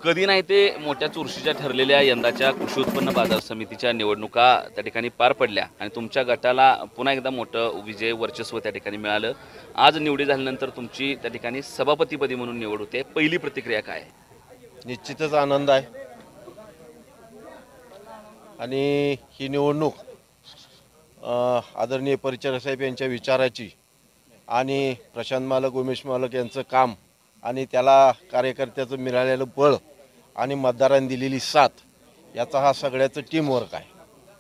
कधी नाही ते मोठ्या चुरशीच्या ठरलेल्या यंदाच्या कृषी उत्पन्न बाजार समितीच्या निवडणुका त्या ठिकाणी पार पडल्या आणि तुमच्या गटाला पुन्हा एकदा मोठं विजय वर्चस्व त्या ठिकाणी मिळालं। आज निवडी झाल्यानंतर तुमची त्या ठिकाणी सभापतीपदी म्हणून निवड होते, पहिली प्रतिक्रिया काय आहे? निश्चितच आनंद आहे आणि ही निवडणूक आदरणीय परिचारक साहेब यांच्या विचाराची आणि प्रशांत मालक उमेश मालक यांचं काम आणि त्याला कार्यकर्त्याचं मिळालेलं बळ आणि मतदारांनी दिलेली साथ याचा हा सगळ्याचं टीमवर्क आहे।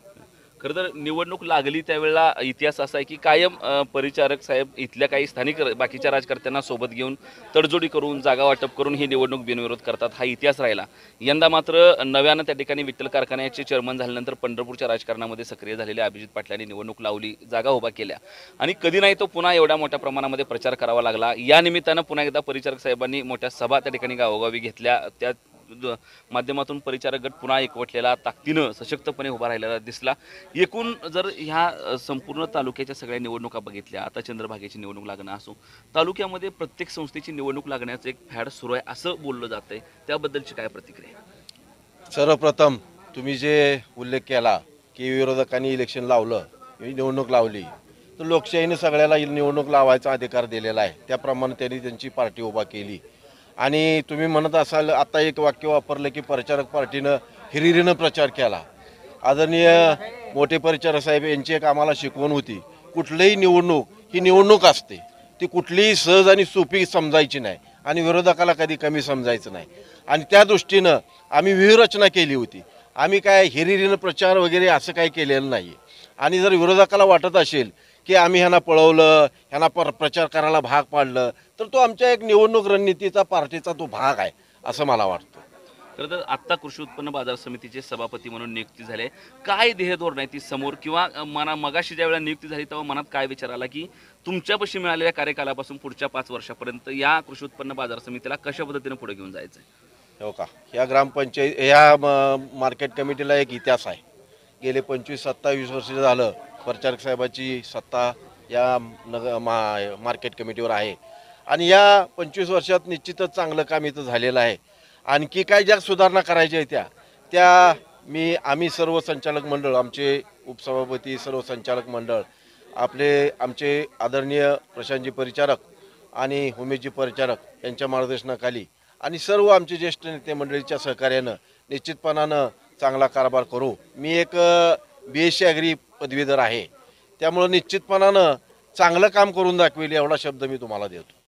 खरं तर निवडणूक लागली त्यावेळेला इतिहास असा आहे की कायम परिचारक साहेब इथल्या काही स्थानिक बाकीच्या राजकारत्यांना सोबत घेऊन तडजोडी करून जागा वाटप करून ही निवडणूक बिनविरोध करतात, हा इतिहास राहिला। यंदा मात्र नव्यानं त्या ठिकाणी विठ्ठल कारखान्याचे चेअरमन झाल्यानंतर पंढरपूरच्या राजकारणामध्ये सक्रिय झालेल्या अभिजित पाटलांनी निवडणूक लावली, जागा उभा केल्या आणि कधी नाही तो पुन्हा एवढ्या मोठ्या प्रमाणामध्ये प्रचार करावा लागला। या निमित्तानं पुन्हा एकदा परिचारक साहेबांनी मोठ्या सभा त्या ठिकाणी गावोगावी घेतल्या, त्या माध्यमातून परिचारक गट पुन्हा एकवटलेला ताकदीनं सशक्तपणे उभा राहिलेला दिसला। एकूण जर ह्या संपूर्ण तालुक्याच्या सगळ्या निवडणुका बघितल्या, आता चंद्रभागेची निवडणूक लागणं असो, तालुक्यामध्ये प्रत्येक संस्थेची निवडणूक लागण्याचं एक फॅड सुरू आहे असं बोललं जातंय, त्याबद्दलची काय प्रतिक्रिया? सर्वप्रथम तुम्ही जे उल्लेख केला की विरोधकांनी इलेक्शन लावलं, निवडणूक लावली, तर लोकशाहीने सगळ्याला निवडणूक लावायचा अधिकार दिलेला आहे। त्याप्रमाणे त्यांनी त्यांची पार्टी उभा केली आणि तुम्ही म्हणत असाल आता एक वाक्य वापरलं की परिचारक पार्टीनं हिरिरीनं प्रचार केला। आदरणीय मोठे परिचारक साहेब यांची एक आम्हाला शिकवण होती, कुठलीही निवडणूक ही निवडणूक असते, ती कुठलीही सहज आणि सोपी समजायची नाही आणि विरोधकाला कधी कमी समजायचं नाही आणि त्या दृष्टीनं आम्ही व्यूहरचना केली होती। आम्ही काय हिरिरीनं प्रचार वगैरे असं काही केलेलं नाही आणि जर विरोधकाला वाटत असेल की आम्ही ह्यांना पळवलं, ह्यांना प्रचार करायला भाग पाडलं, तर तो आमच्या एक निवडणूक रणनीतीचा पार्टीचा तो भाग आहे असं मला वाटतं। खरं तर आत्ता कृषी उत्पन्न बाजार समितीचे सभापती म्हणून नियुक्ती झाली, काय ध्येयधोरण आहे ती समोर किंवा मगाशी ज्यावेळेला नियुक्ती झाली तेव्हा मनात काय विचार आला की तुमच्यापाशी मिळालेल्या कार्यकालापासून पुढच्या 5 वर्षापर्यंत या कृषी उत्पन्न बाजार समितीला कशा पद्धतीने पुढे घेऊन जायचं आहे? हो का, या ग्रामपंचायत या मार्केट कमिटीला एक इतिहास आहे। गेले 25-27 वर्ष झालं परिचारक साहेबाची सत्ता या मार्केट कमिटीवर आहे आणि या 25 वर्षात निश्चितच चांगलं काम इथं झालेलं आहे। आणखी काय ज्या सुधारणा करायच्या आहेत त्या आम्ही सर्व संचालक मंडळ, आमचे उपसभापती, सर्व संचालक मंडळ, आमचे आदरणीय प्रशांतजी परिचारक आणि उमेशजी परिचारक यांच्या मार्गदर्शनाखाली आणि सर्व आमचे ज्येष्ठ नेते मंडळीच्या सहकार्यानं निश्चितपणानं चांगला कारभार करू। मी एक BSc ॲग्री पदवीधर आहे, त्यामुळे निश्चितपणानं चांगलं काम करून दाखवेल एवढा शब्द मी तुम्हाला देतो।